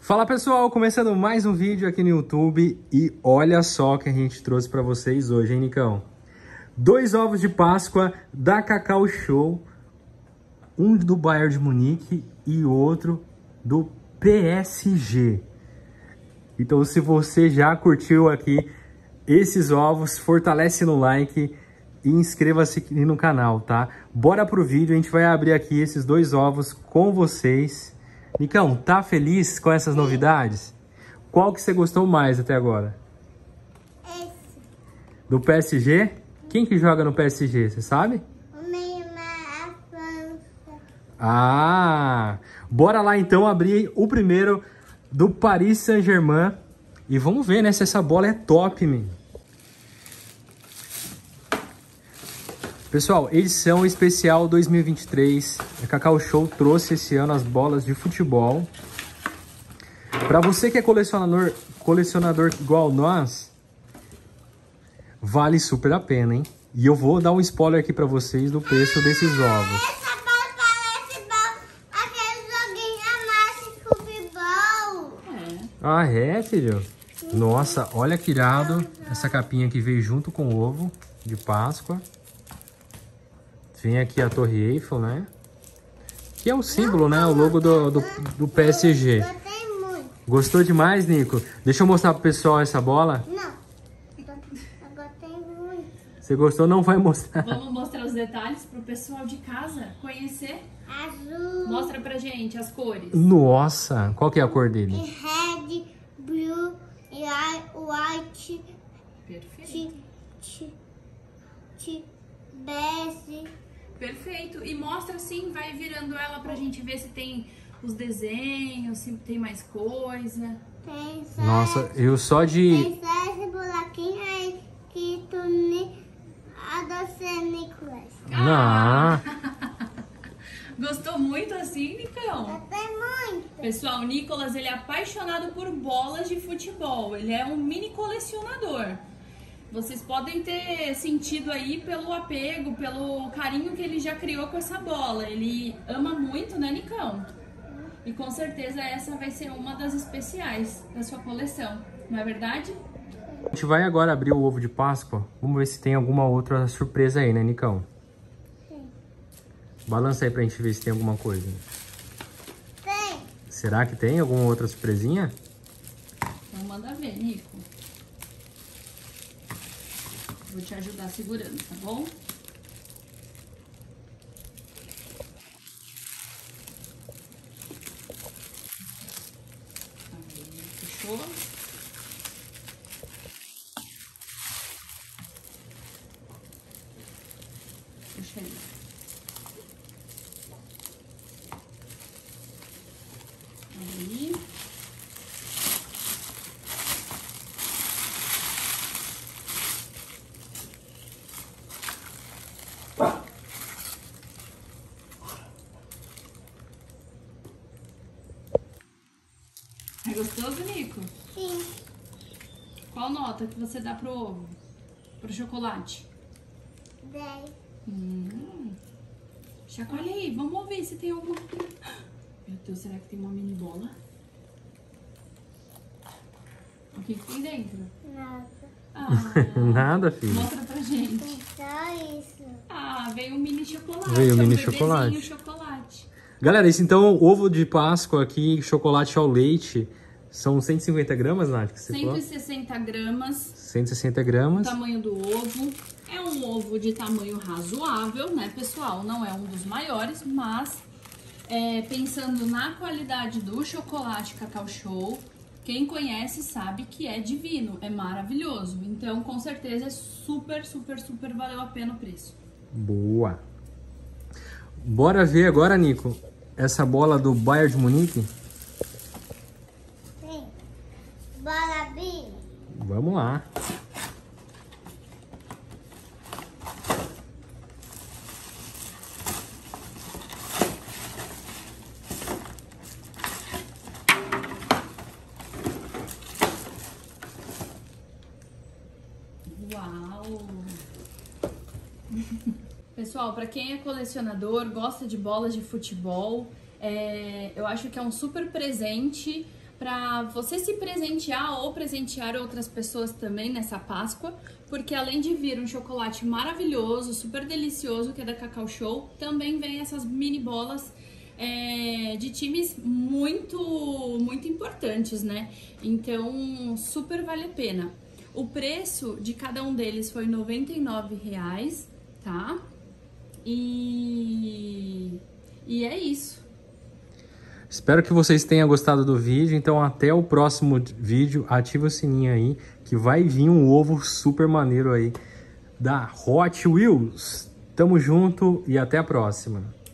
Fala pessoal, começando mais um vídeo aqui no YouTube e olha só o que a gente trouxe para vocês hoje, hein, Nicão? 2 ovos de Páscoa da Cacau Show, um do Bayern de Munique e outro do PSG. Então se você já curtiu aqui esses ovos, fortalece no like e inscreva-se aqui no canal, tá? Bora pro vídeo, a gente vai abrir aqui esses 2 ovos com vocês. Nicão, tá feliz com essas novidades? Qual que você gostou mais até agora? Esse. Do PSG? Quem que joga no PSG, você sabe? O Neymar, a França. Ah! Bora lá então abrir o primeiro do Paris Saint-Germain. E vamos ver, né, se essa bola é top, man. Pessoal, edição especial 2023, a Cacau Show trouxe esse ano as bolas de futebol. Para você que é colecionador igual nós, vale super a pena, hein? E eu vou dar um spoiler aqui para vocês do preço desses ovos. Essa bola parece aquele joguinho a mais de futebol. Ah, é, filho? Nossa, olha que irado essa capinha que veio junto com o ovo de Páscoa. Vem aqui a Torre Eiffel, né? Que é o símbolo, né? O logo do PSG. Gostei muito. Gostou demais, Nico? Deixa eu mostrar pro pessoal essa bola. Não. Eu gostei muito. Você gostou? Não vai mostrar. Vamos mostrar os detalhes pro pessoal de casa conhecer. Azul. Mostra pra gente as cores. Nossa, qual que é a cor dele? E red, blue e white. Perfeito. Bege. Perfeito. E mostra assim, vai virando ela pra gente ver se tem os desenhos, se tem mais coisa. Tem Nossa, eu só de... Tem 7 buraquinhos aí que tu adoce Nicolas. Ah, Gostou muito assim, Nicão? Gostei muito. Pessoal, o Nicolas, ele é apaixonado por bolas de futebol. Ele é um mini colecionador. Vocês podem ter sentido aí pelo apego, pelo carinho que ele já criou com essa bola. Ele ama muito, né, Nicão? E com certeza essa vai ser uma das especiais da sua coleção, não é verdade? a gente vai agora abrir o ovo de Páscoa. Vamos ver se tem alguma outra surpresa aí, né, Nicão? Sim. Balança aí pra gente ver se tem alguma coisa. Tem. Será que tem alguma outra surpresinha? Então manda ver, Nico. Vou te ajudar segurando, tá bom? Aí, fechou? Puxa aí. Aí. É gostoso, Nico? Sim. Qual nota que você dá pro ovo? Pro chocolate? 10. Chacoalha aí, vamos ver se tem alguma... Meu Deus, será que tem uma mini bola? O que tem dentro? Nada. Ah, Nada, filho. mostra pra gente. Só isso. Ah, veio um mini chocolate. Veio um é mini bebezinho chocolate. chocolate. Galera, esse então, ovo de Páscoa aqui, chocolate ao leite, são 150 gramas, Nath, que você falou? 160 gramas, 160 o gramas. tamanho do ovo. É um ovo de tamanho razoável, né, pessoal? Não é um dos maiores, mas pensando na qualidade do chocolate Cacau Show, quem conhece sabe que é divino, é maravilhoso. Então, com certeza, é super, super, super valeu a pena o preço. Boa. Bora ver agora, Nico, essa bola do Bayern de Munique. Sim. Bora, Bi. Vamos lá. Uau! Pessoal, para quem é colecionador, gosta de bolas de futebol, eu acho que é um super presente para você se presentear ou presentear outras pessoas também nessa Páscoa, porque além de vir um chocolate maravilhoso, super delicioso, que é da Cacau Show, também vem essas mini bolas de times muito importantes, né? Então, super vale a pena. O preço de cada um deles foi R$ 99,00, tá? E é isso. Espero que vocês tenham gostado do vídeo, então até o próximo vídeo, ativa o sininho aí, que vai vir um ovo super maneiro aí da Hot Wheels. Tamo junto e até a próxima.